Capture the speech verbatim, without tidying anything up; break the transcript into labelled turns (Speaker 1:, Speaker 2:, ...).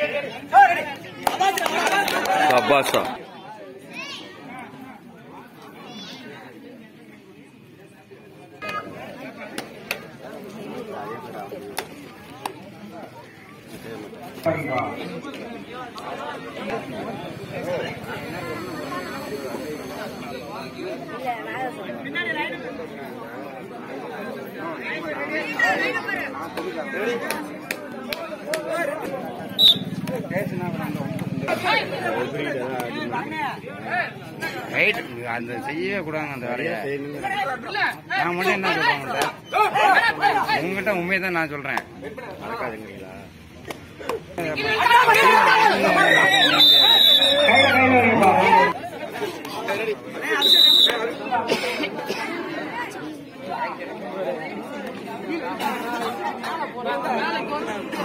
Speaker 1: சபாஷா.
Speaker 2: Right அந்த செய்யவே கூடாது அந்த வேலையை. நான் மட்டும் என்ன சொல்றேன் உங்ககிட்ட உண்மையை தான் நான் சொல்றேன். நடக்காதுங்களா
Speaker 3: மேல